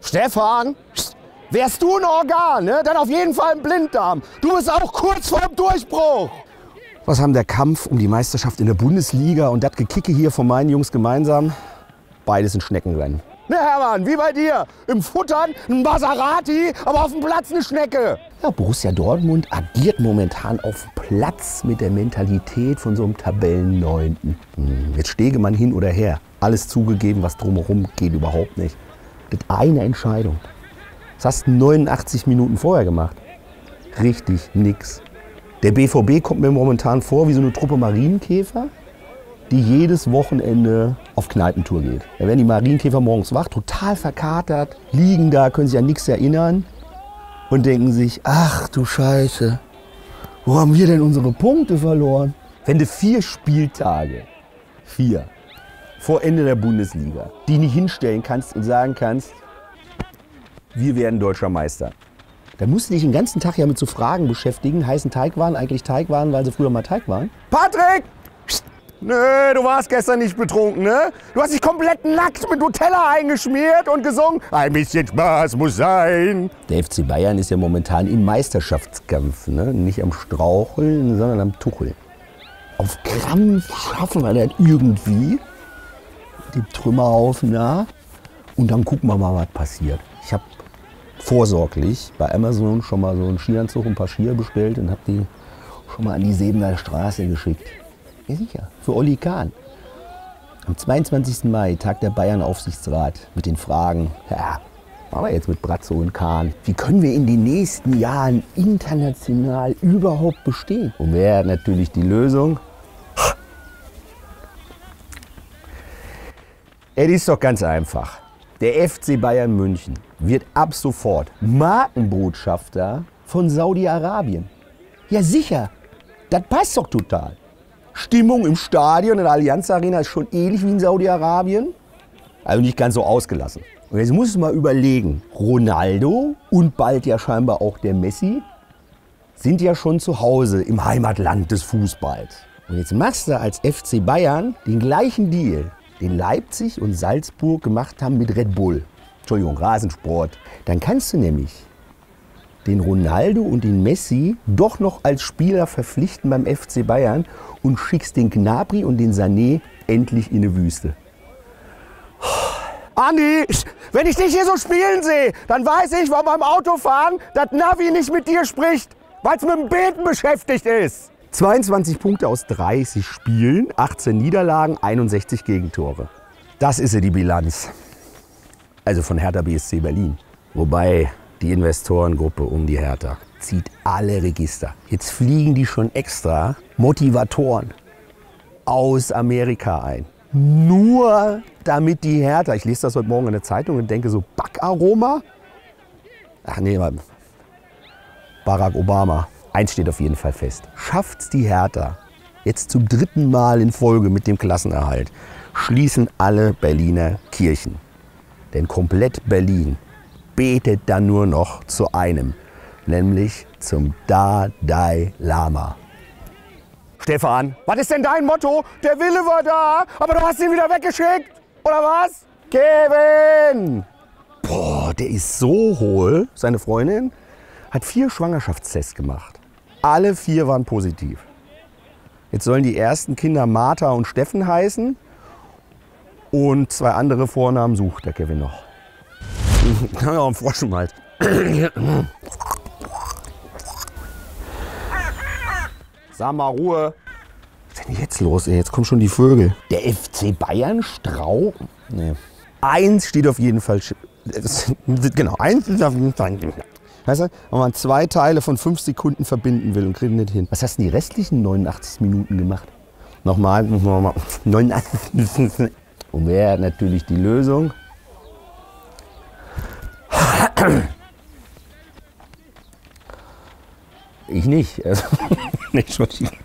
Stefan, wärst du ein Organ, ne? Dann auf jeden Fall ein Blinddarm. Du bist auch kurz vorm Durchbruch. Was haben der Kampf um die Meisterschaft in der Bundesliga und das Gekicke hier von meinen Jungs gemeinsam? Beides ein Schneckenrennen. Ne, Hermann, wie bei dir. Im Futtern ein Maserati, aber auf dem Platz eine Schnecke. Ja, Borussia Dortmund agiert momentan auf dem Platz mit der Mentalität von so einem Tabellenneunten. Jetzt Stegemann hin oder her. Alles zugegeben, was drumherum geht überhaupt nicht. Das eine Entscheidung. Das hast du 89 Minuten vorher gemacht. Richtig nix. Der BVB kommt mir momentan vor wie so eine Truppe Marienkäfer, die jedes Wochenende auf Kneipentour geht. Da werden die Marienkäfer morgens wach, total verkatert, liegen da, können sich an nichts erinnern und denken sich, ach du Scheiße, wo haben wir denn unsere Punkte verloren? Wenn du 4 Spieltage, 4, vor Ende der Bundesliga, die nicht hinstellen kannst und sagen kannst, wir werden deutscher Meister. Da musst du dich den ganzen Tag ja mit so Fragen beschäftigen. Heißen Teigwaren eigentlich Teigwaren, weil sie früher mal Teig waren? Patrick! Nö, du warst gestern nicht betrunken, ne? Du hast dich komplett nackt mit Nutella eingeschmiert und gesungen, ein bisschen Spaß muss sein. Der FC Bayern ist ja momentan im Meisterschaftskampf, ne? Nicht am Straucheln, sondern am Tucheln. Auf Krampf schaffen wir das irgendwie. Die Trümmerhaufen da. Und dann gucken wir mal, was passiert. Ich habe vorsorglich bei Amazon schon mal so einen Skianzug und ein paar Skier bestellt und habe die schon mal an die Sebener Straße geschickt. Ja sicher, für Olli Kahn. Am 22. Mai tagt der Bayern-Aufsichtsrat mit den Fragen, ja, was machen wir jetzt mit Brazzo und Kahn? Wie können wir in den nächsten Jahren international überhaupt bestehen? Und wer hat natürlich die Lösung? Es ist doch ganz einfach. Der FC Bayern München wird ab sofort Markenbotschafter von Saudi-Arabien. Ja sicher, das passt doch total. Stimmung im Stadion in der Allianz Arena ist schon ähnlich wie in Saudi-Arabien. Also nicht ganz so ausgelassen. Und jetzt muss ich mal überlegen, Ronaldo und bald ja scheinbar auch der Messi sind ja schon zu Hause im Heimatland des Fußballs. Und jetzt machst du als FC Bayern den gleichen Deal, den Leipzig und Salzburg gemacht haben mit Red Bull. Entschuldigung, Rasensport. Dann kannst du nämlich den Ronaldo und den Messi doch noch als Spieler verpflichten beim FC Bayern und schickst den Gnabry und den Sané endlich in die Wüste. Andi, wenn ich dich hier so spielen sehe, dann weiß ich, warum beim Autofahren das Navi nicht mit dir spricht, weil es mit dem Beten beschäftigt ist. 22 Punkte aus 30 Spielen, 18 Niederlagen, 61 Gegentore. Das ist ja die Bilanz. Also von Hertha BSC Berlin. Wobei die Investorengruppe um die Hertha zieht alle Register. Jetzt fliegen die schon extra Motivatoren aus Amerika ein. Nur damit die Hertha, ich lese das heute Morgen in der Zeitung und denke so, Backaroma? Ach nee, Barack Obama. Eins steht auf jeden Fall fest. Schafft's die Hertha jetzt zum 3. Mal in Folge mit dem Klassenerhalt, schließen alle Berliner Kirchen. Denn komplett Berlin betet dann nur noch zu einem, nämlich zum Dalai Lama. Stefan, was ist denn dein Motto? Der Wille war da, aber du hast ihn wieder weggeschickt, oder was? Kevin! Boah, der ist so hohl. Seine Freundin hat 4 Schwangerschaftstests gemacht. Alle 4 waren positiv. Jetzt sollen die ersten Kinder Martha und Steffen heißen. Und 2 andere Vornamen sucht der Kevin noch. Ich habe ja auch einen Frosch im Hals. Sag mal Ruhe. Was ist denn jetzt los? Ey? Jetzt kommen schon die Vögel. Der FC Bayern Strauch? Nee. 1 steht auf jeden Fall. Genau, 1 ist auf jeden Fall. Weißt du, wenn man 2 Teile von 5 Sekunden verbinden will und kriegt nicht hin. Was hast du die restlichen 89 Minuten gemacht? Nochmal. 89. Und wer hat natürlich die Lösung? Ich nicht. Also, nicht